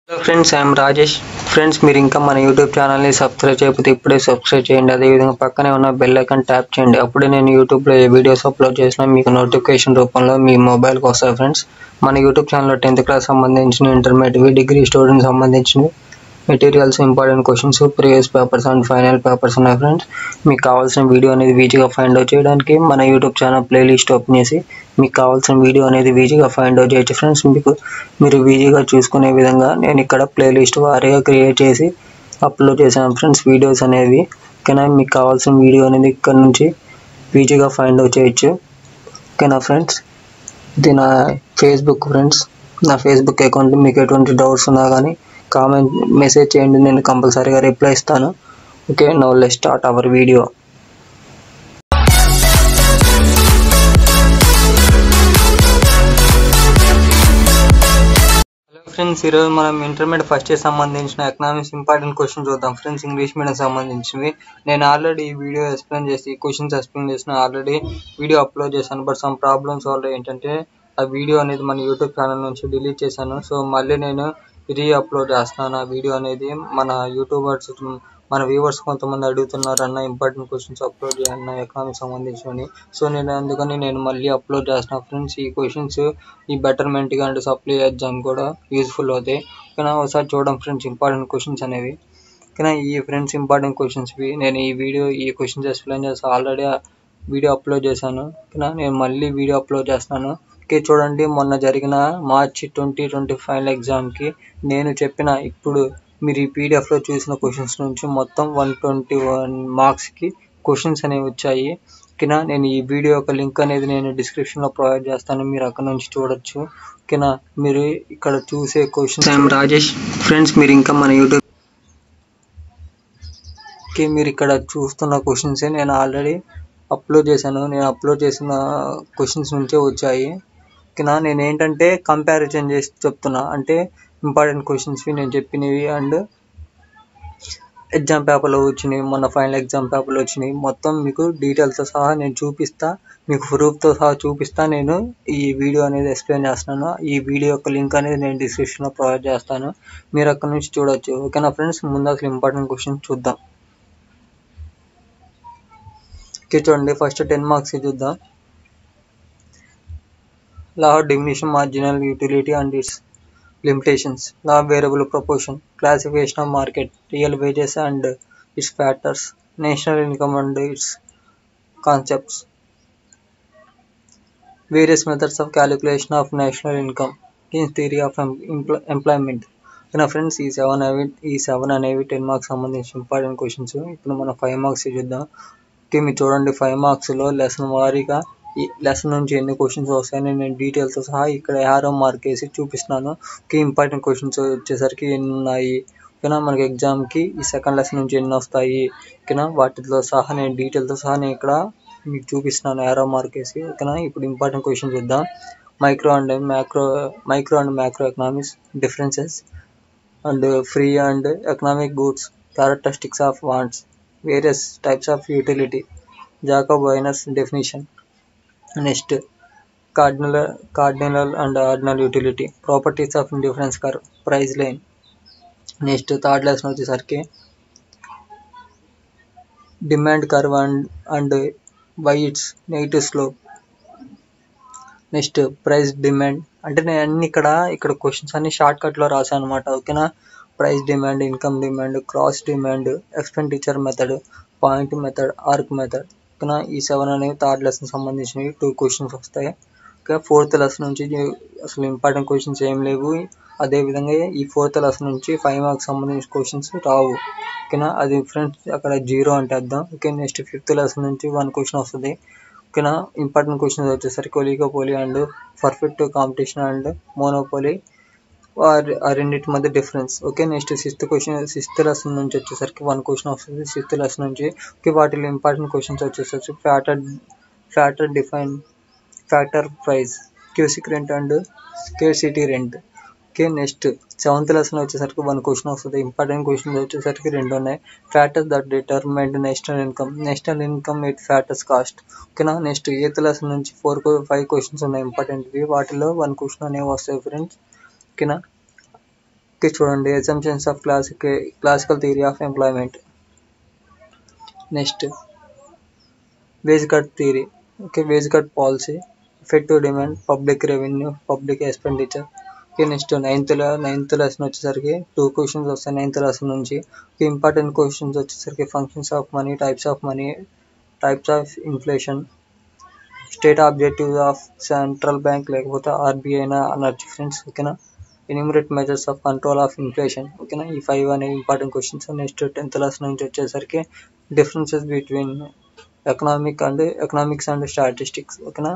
Hello friends, I am Rajesh. Friends, మీరు ఇంకా మన యూట్యూబ్ ఛానల్ని సబ్స్క్రైబ్ చేయకపోతే ఇప్పుడే సబ్స్క్రైబ్ చేయండి. అదేవిధంగా పక్కనే ఉన్న బెల్ ఐకాన్ ట్యాప్ చేయండి. అప్పుడే నేను యూట్యూబ్లో ఏ వీడియోస్ అప్లోడ్ చేసినా మీకు నోటిఫికేషన్ రూపంలో మీ మొబైల్కి వస్తాయి. ఫ్రెండ్స్, మన యూట్యూబ్ ఛానల్లో 10th క్లాస్ సంబంధించిన, ఇంటర్మీడియట్, డిగ్రీ స్టూడెంట్స్ సంబంధించిన materials, important questions, previous papers and final papers ఉన్నాయి. ఫ్రెండ్స్, మీకు కావాల్సిన వీడియో అనేది ఈజీగా ఫైండ్ అవుట్ చేయడానికి మన యూట్యూబ్ ఛానల్ ప్లేలిస్ట్ ఓపెన్ చేసి మీకు కావాల్సిన వీడియో అనేది ఈజీగా ఫైండ్ అవుట్ చేయొచ్చు. ఫ్రెండ్స్, మీరు ఈజీగా చూసుకునే విధంగా నేను ఇక్కడ ప్లేలిస్ట్ వారీగా క్రియేట్ చేసి అప్లోడ్ చేశాను. ఫ్రెండ్స్, వీడియోస్ అనేవి ఓకేనా. మీకు కావాల్సిన వీడియో అనేది ఇక్కడ నుంచి ఈజీగా ఫైండ్ అవుట్ చేయొచ్చు. ఓకేనా ఫ్రెండ్స్, ఇది నా ఫేస్బుక్. ఫ్రెండ్స్, నా ఫేస్బుక్ అకౌంట్. మీకు ఎటువంటి డౌట్స్ ఉన్నా కానీ కామెంట్ మెసేజ్ చేయండి, నేను కంపల్సరీగా రిప్లై ఇస్తాను. Okay, now let's start our video. Hello friends, ఈరోజు మనం ఇంటర్మీడియట్ ఫస్ట్ ఇయర్ సంబంధించిన ఎకనామిక్స్ ఇంపార్టెంట్ క్వశ్చన్ చూద్దాం. ఫ్రెండ్స్, ఇంగ్లీష్ మీడియం సంబంధించినవి. నేను ఆల్రెడీ ఈ వీడియో ఎక్స్ప్లెయిన్ చేసి క్వశ్చన్స్ ఎక్స్ప్లెయిన్ చేసిన ఆల్రెడీ వీడియో అప్లోడ్ చేశాను. బట్ సమ్ ప్రాబ్లమ్స్ వల్ల ఏంటంటే ఆ వీడియో అనేది మన యూట్యూబ్ ఛానల్ నుంచి డిలీట్ చేశాను. సో మళ్ళీ నేను రీ అప్లోడ్ చేస్తున్నాను ఆ వీడియో అనేది. మన యూట్యూబర్స్, మన వ్యూవర్స్ కొంతమంది అడుగుతున్నారు, అన్న ఇంపార్టెంట్ క్వశ్చన్స్ అప్లోడ్ చేయాలన్న ఎకనామిక్స్ సంబంధించినవి. సో అందుకని నేను మళ్ళీ అప్లోడ్ చేస్తున్నాను. ఫ్రెండ్స్, ఈ క్వశ్చన్స్ ఈ బెటర్మెంట్గా అండ్ సప్లై ఎగ్జామ్ కూడా యూజ్ఫుల్ అవుతాయి. ఓకేనా, ఒకసారి చూడండి ఫ్రెండ్స్ ఇంపార్టెంట్ క్వశ్చన్స్ అనేవి. ఓకేనా, ఈ ఫ్రెండ్స్ ఇంపార్టెంట్ క్వశ్చన్స్వి నేను ఈ క్వశ్చన్స్ ఎక్స్ప్లెయిన్ చేసి ఆల్రెడీ వీడియో అప్లోడ్ చేశాను. ఓకేనా, నేను మళ్ళీ వీడియో అప్లోడ్ చేస్తున్నాను. ఓకే, చూడండి, మొన్న జరిగిన మార్చి 2025 ఎగ్జామ్కి నేను చెప్పిన ఇప్పుడు మీరు ఈ పీడిఎఫ్లో చూసిన క్వశ్చన్స్ నుంచి మొత్తం 121 మార్క్స్కి క్వశ్చన్స్ అనేవి వచ్చాయి. ఓకేనా, నేను ఈ వీడియో యొక్క లింక్ అనేది నేను డిస్క్రిప్షన్లో ప్రొవైడ్ చేస్తాను, మీరు అక్కడ నుంచి చూడొచ్చు. ఓకేనా, మీరు ఇక్కడ చూసే క్వశ్చన్స్. ఐఎమ్ రాజేష్. ఫ్రెండ్స్, మీరు ఇంకా మన యూట్యూబ్ మీరు ఇక్కడ చూస్తున్న క్వశ్చన్సే నేను ఆల్రెడీ అప్లోడ్ చేశాను. నేను అప్లోడ్ చేసిన క్వశ్చన్స్ నుంచే వచ్చాయి. ఓకేనా, నేను ఏంటంటే కంపారిజన్ చేసి చెప్తున్నా, అంటే ఇంపార్టెంట్ క్వశ్చన్స్వి నేను చెప్పినవి అండ్ ఎగ్జామ్ పేపర్లో వచ్చినాయి, మొన్న ఫైనల్ ఎగ్జామ్ పేపర్లో వచ్చినాయి, మొత్తం మీకు డీటెయిల్స్తో సహా నేను చూపిస్తా, మీకు ప్రూఫ్తో సహా చూపిస్తా. నేను ఈ వీడియో అనేది ఎక్స్ప్లెయిన్ చేస్తున్నాను. ఈ వీడియో యొక్క లింక్ అనేది నేను డిస్క్రిప్షన్లో ప్రొవైడ్ చేస్తాను, మీరు అక్కడ నుంచి చూడొచ్చు. ఓకేనా ఫ్రెండ్స్, ముందు అసలు ఇంపార్టెంట్ క్వశ్చన్ చూద్దాం. ఓకే, చూడండి, ఫస్ట్ 10 మార్క్స్ చూద్దాం. Law of diminution marginal utility and its limitations. Law of variable proportion. Classification of market. Real wages and its factors. National income and its concepts. Various methods of calculation of national income. Keynes theory of employment. Friends, ఈ seven అనేవి 10 marks సంబంధించిన important questions. ఇప్పుడు మనం 5 marks చూద్దాం. Okay, మీరు చూడండి, 5 మార్క్స్లో lesson వారీగా ఈ లెసన్ నుంచి ఎన్ని క్వశ్చన్స్ వస్తాయని నేను డీటెయిల్స్తో సహా ఇక్కడ యారో మార్క్ వేసి చూపిస్తున్నాను. ఓకే, ఇంపార్టెంట్ క్వశ్చన్స్ వచ్చేసరికి ఎన్ని ఉన్నాయి. ఓకేనా, మనకి ఎగ్జామ్కి ఈ సెకండ్ లెసన్ నుంచి ఎన్ని వస్తాయి. ఓకేనా, వాటితో సహా నేను డీటెయిల్తో సహా నేను ఇక్కడ మీకు చూపిస్తున్నాను యారో మార్క్ వేసి. ఓకేనా, ఇప్పుడు ఇంపార్టెంట్ క్వశ్చన్ చూద్దాం. Micro and macro economics differences and free and economic goods, characteristics of wants, various types of utility, Jacob Viner's definition. Next cardinal and ordinal utility, properties of indifference curve, price line. Next third lesson వచ్చేసరికి demand curve and why its negative slope. Next price demand, అంటే నేను అన్ని ఇక్కడ questions అన్ని short కట్లో రాశాను అనమాట. ఓకేనా, price demand, income demand, cross demand, expenditure method, point method, arc method. ఓకేనా, ఈ 7 అనేవి థర్డ్ లెసన్ సంబంధించినవి 2 క్వశ్చన్స్ వస్తాయి. ఓకే, ఫోర్త్ లెసన్ నుంచి అసలు ఇంపార్టెంట్ క్వశ్చన్స్ ఏం లేవు. అదేవిధంగా ఈ ఫోర్త్ లెసన్ నుంచి 5 మార్క్స్ సంబంధించిన క్వశ్చన్స్ రావు. ఓకేనా, అది ఫ్రెండ్స్ అక్కడ 0 అంటే అర్థం. ఓకే, నెక్స్ట్ ఫిఫ్త్ లెసన్ నుంచి 1 క్వశ్చన్ వస్తుంది. ఓకేనా, ఇంపార్టెంట్ క్వశ్చన్స్ వచ్చేసరికి oligopoly and perfect competition and monopoly, ఆ రెండింటి మధ్య difference. Okay, next sixth lesson నుంచి వచ్చేసరికి 1 క్వశ్చన్ వస్తుంది సిక్స్త్ లెసన్ నుంచి. ఓకే, వాటిలో ఇంపార్టెంట్ క్వశ్చన్స్ వచ్చేసరికి factor price, quasi rent and scarcity rent. Okay, next seventh lesson వచ్చేసరికి 1 క్వశ్చన్ వస్తుంది. ఇంపార్టెంట్ క్వశ్చన్స్ వచ్చేసరికి 2 ఉన్నాయి. Factors that determine national income at factors cost. ఓకేనా, నెక్స్ట్ ఎయిత్ లెసన్ నుంచి 5 క్వశ్చన్స్ ఉన్నాయి ఇంపార్టెంట్వి, వాటిలో 1 క్వశ్చన్ అనేవి వస్తాయి ఫ్రెండ్స్. ఓకేనా, చూడండి assumptions of classical theory of employment. Next, wage cut theory. Wage cut policy, effective demand, public revenue, public expenditure. Next ninth lesson వచ్చేసరికి 2 questions వస్తాయి నైన్త్ లెసన్ నుంచి. ఇంపార్టెంట్ క్వశ్చన్స్ వచ్చేసరికి functions of money, types of inflation, state objectives of central bank లేకపోతే RBI అనొచ్చు friends. ఓకేనా, enumerate measures of control of inflation. ఓకేనా, ఈ 5 అనేవి important questions. Next 10th lesson నుంచి వచ్చేసరికి differences between economics and statistics. ఓకేనా,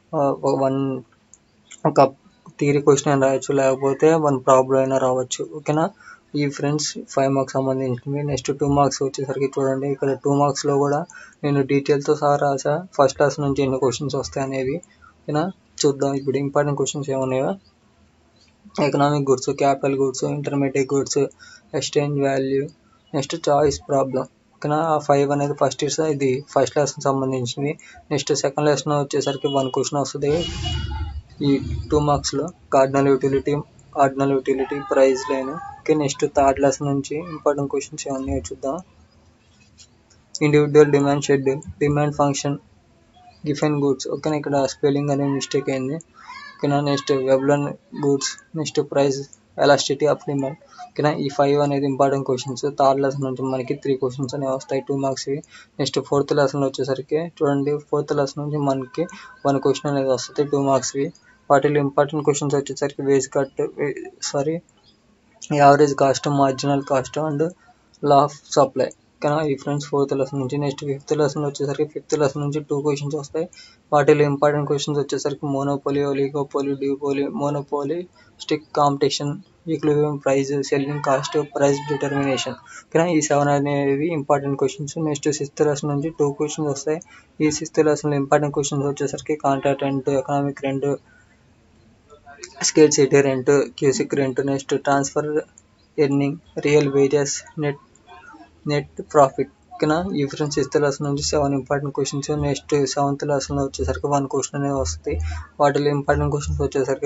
ఒక థియరీ క్వశ్చన్ రాయొచ్చు, లేకపోతే 1 ప్రాబ్లం అయినా రావచ్చు. ఓకేనా, ఈ ఫ్రెండ్స్ 5 మార్క్స్ సంబంధించినవి. నెక్స్ట్ 2 మార్క్స్ వచ్చేసరికి చూడండి, ఇక్కడ 2 మార్క్స్లో కూడా నేను డీటెయిల్తో సహా రాసా, ఫస్ట్ క్లాస్ నుంచి ఎన్ని క్వశ్చన్స్ వస్తాయి అనేవి. ఓకేనా, చూద్దాం ఇప్పుడు ఇంపార్టెంట్ క్వశ్చన్స్ ఏమున్నాయో. Economic goods, capital goods, intermediate goods, exchange value, next choice problem. ఓకేనా, 5 అనేది ఇది ఫస్ట్ లెసన్ సంబంధించినవి. నెక్స్ట్ సెకండ్ లెసన్ వచ్చేసరికి 1 క్వశ్చన్ వస్తుంది ఈ 2 మార్క్స్లో, cardinal utility, price line. Okay, next third lesson నుంచి ఇంపార్టెంట్ క్వశ్చన్స్ ఏమన్నాయో చూద్దాం. Individual demand schedule, demand function, Giffen goods. ఓకేనా, ఇక్కడ స్పెల్లింగ్ అనేది మిస్టేక్ అయింది. ఓకేనా, next Veblen goods, next price elasticity of demand. ఓకేనా, ఈ 5 అనేది ఇంపార్టెంట్ క్వశ్చన్స్. థర్డ్ లెసన్ నుంచి మనకి 3 క్వశ్చన్స్ అనేవి వస్తాయి 2 మార్క్స్వి. నెక్స్ట్ 4th లెసన్లో వచ్చేసరికి చూడండి, 4th లెసన్ నుంచి మనకి 1 క్వశ్చన్ అనేది వస్తుంది 2 మార్క్స్వి. వాటిలో ఇంపార్టెంట్ క్వశ్చన్స్ వచ్చేసరికి average cost, marginal cost and law of supply. ఓకేనా, ఈ ఫ్రెండ్స్ 4th లెసన్ నుంచి. నెక్స్ట్ 5th లెసన్ వచ్చేసరికి 5th లెసన్ నుంచి 2 క్వశ్చన్స్ వస్తాయి. వాటిలో ఇంపార్టెంట్ క్వశ్చన్స్ వచ్చేసరికి monopoly, oligopoly, duopoly, monopolistic competition, equilibrium price, selling cost, price determination. ఓకేనా, ఈ 7 అనేవి important questions. Next 6th lesson నుంచి 2 క్వశ్చన్స్ వస్తాయి. ఈ 6th లెసన్లో ఇంపార్టెంట్ క్వశ్చన్స్ వచ్చేసరికి contract rent, economic rent, scarcity rent, quasi rent, next transfer earning, real wages, net profit. ఓకేనా, ఈ ఫ్రెండ్స్ 6th లెసన్ నుంచి 7 ఇంపార్టెంట్ క్వశ్చన్స్. నెక్స్ట్ 7th లెసన్లో వచ్చేసరికి 1 క్వశ్చన్ అనేది వస్తుంది. వాటిలో ఇంపార్టెంట్ క్వశ్చన్స్ వచ్చేసరికి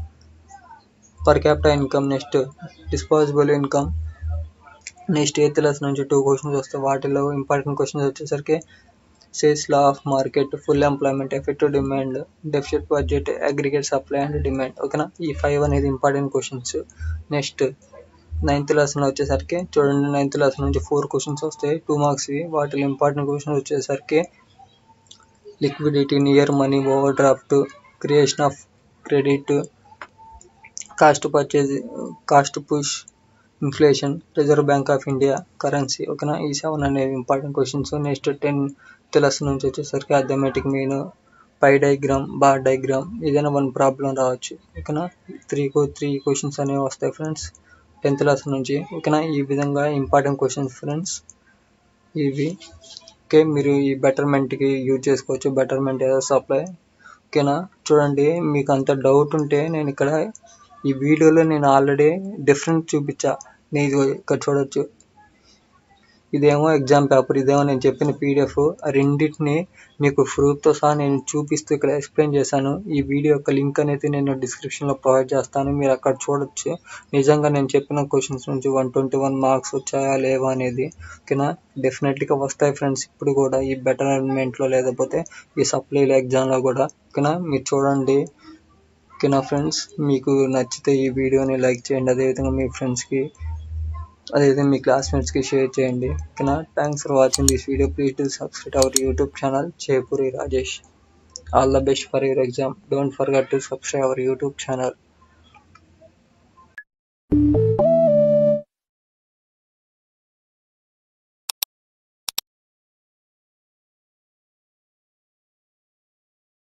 per capital income, next disposable income. Next 8th lesson నుంచి 2 క్వశ్చన్స్ వస్తాయి. వాటిలో ఇంపార్టెంట్ క్వశ్చన్స్ వచ్చేసరికి సేల్స్ law of market, full employment, effective demand, deficit budget, aggregate supply and demand. ఓకేనా, ఈ 5 అనేది important questions. Next 9th lesson వచ్చేసరికి చూడండి, 9th లెసన్ నుంచి 4 క్వశ్చన్స్ వస్తాయి 2 మార్క్స్వి. వాటిలో ఇంపార్టెంట్ క్వశ్చన్స్ వచ్చేసరికి liquidity, near money, overdraft, creation of credit, cost push, inflation, reserve bank of India, currency. ఓకేనా, ఈ 7 అనేవి important questions. Next 10th lesson నుంచి వచ్చేసరికి arithmetic mean, pie diagram, bar diagram, ఏదైనా 1 ప్రాబ్లం రావచ్చు. ఓకేనా, 3 క్వశ్చన్స్ అనేవి వస్తాయి ఫ్రెండ్స్ 10th లెసన్ నుంచి. ఓకేనా, ఈ విధంగా ఇంపార్టెంట్ క్వశ్చన్స్ ఫ్రెండ్స్ ఇవి. ఓకే, మీరు ఈ బెటర్మెంట్కి యూజ్ చేసుకోవచ్చు, బెటర్మెంట్ ఏదో సప్లై. ఓకేనా, చూడండి, మీకు అంత డౌట్ ఉంటే నేను ఇక్కడ ఈ వీడియోలో నేను ఆల్రెడీ డిఫరెంట్ చూపించా. నేను ఇక్కడ చూడొచ్చు, ఇదేమో ఎగ్జామ్ పేపర్, ఇదేమో నేను చెప్పిన PDF. ఆ రెండింటిని మీకు ప్రూఫ్తో సహా నేను చూపిస్తూ ఇక్కడ ఎక్స్ప్లెయిన్ చేశాను. ఈ వీడియో యొక్క లింక్ అనేది నేను డిస్క్రిప్షన్లో ప్రొవైడ్ చేస్తాను, మీరు అక్కడ చూడొచ్చు. నిజంగా నేను చెప్పిన క్వశ్చన్స్ నుంచి 121 మార్క్స్ వచ్చాయా లేవా అనేది. ఓకేనా, డెఫినెట్లీగా వస్తాయి ఫ్రెండ్స్ ఇప్పుడు కూడా, ఈ బెటర్మెంట్లో లేకపోతే ఈ సప్లైలో ఎగ్జామ్లో కూడా. ఓకేనా, మీరు చూడండి. ఓకేనా ఫ్రెండ్స్, మీకు నచ్చితే ఈ వీడియోని లైక్ చేయండి, అదేవిధంగా మీ ఫ్రెండ్స్కి, అదేవిధంగా మీ క్లాస్మేట్స్కి షేర్ చేయండి. ఓకేనా, thanks for watching this video. Please do subscribe our YouTube channel Chepuri Rajesh. All the best for your exam. Don't forget to subscribe our YouTube channel.